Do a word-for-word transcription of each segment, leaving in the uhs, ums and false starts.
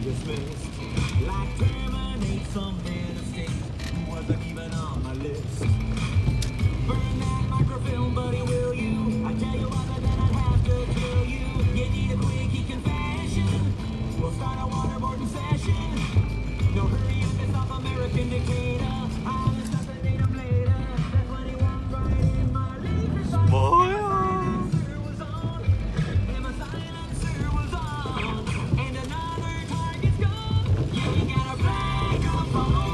dismissed. Like terminate some man of state who wasn't even on my list. Burn that microfilm, buddy, will you? I tell you what, but then I'd have to kill you. You need a quickie confession. We'll start a waterboarding session. No hurry up and stop American dictator. I'll assassinate him later. That's when he walked right in my latest fight. Silencer was on. And my silencer was on. And another target's gone. You gotta back up on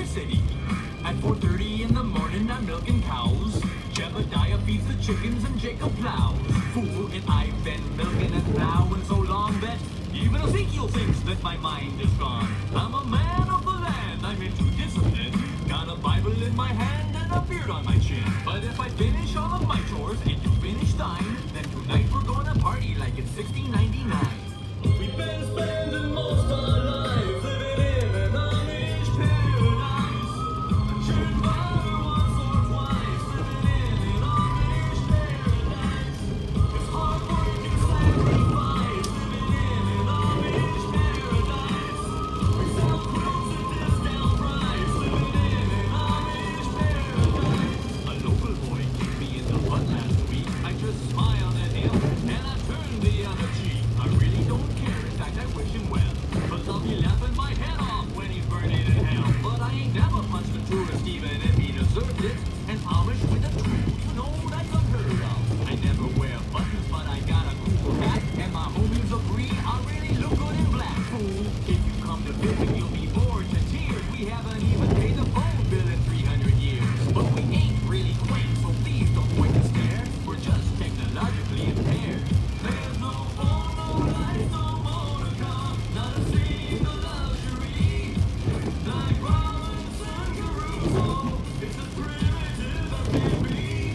city. At four thirty in the morning, I'm milking cows. Jebediah feeds the chickens and Jacob plows. Fool, and I've been milking and plowing so long that even Ezekiel thinks that my mind is gone. I'm a man of the land, I'm into discipline. Got a Bible in my hand and a beard on my chin. But if I finish all of my chores and you finish thine, then tonight we're gonna party like it's sixteen ninety-nine. We've been spending most our lives living in an Amish paradise. Churned butter once or twice, living in an Amish paradise. It's hard work and sacrifice, living in an Amish paradise. We sell clothes at discount price, living in an Amish paradise. A local boy kicked me in the butt last week. I just smiled at him and I turned the other cheek. I really don't care, in fact I wish him well. But I'll be laughing my head off when he's burning in hell. But I ain't never punched a tourist even if he deserved it. And Amish with a tool, you know that's unheard of. I never wear buttons, but I got a cool hat. And my homies agree I really look good in black. Fool, if you come to visit, you'll be bored to tears. We haven't even paid the phone bill in three hundred years. But we ain't really quaint, so please don't point to stare. We're just technologically impaired. There's no phone, no lights, no motor car, not a single luxury. Like Robinson Crusoe, it's a primitive as can be.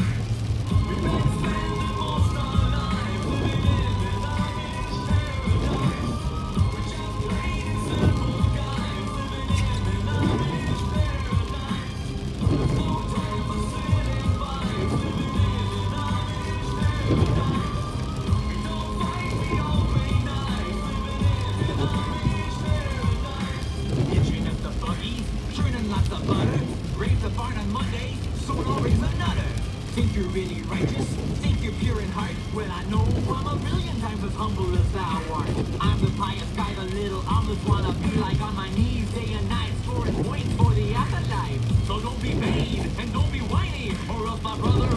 We've been spending most our lives living in an Amish paradise. We're just plain simple guys living in an Amish paradise. There's no time for sitting vibes living in an Amish paradise. We don't fight, we all play nice, living in an Amish paradise. Itching at the buggy, churning lots of butter. Raise the barn on Monday, soon I'll raise another. Think you're really righteous? Think you're pure in heart? Well, I know I'm a billion times as humble as thou art. I'm the pious guy, the little omelets wanna be like on my knees day and night, scoring points for the afterlife. So don't be vain and don't be whiny, or else my brother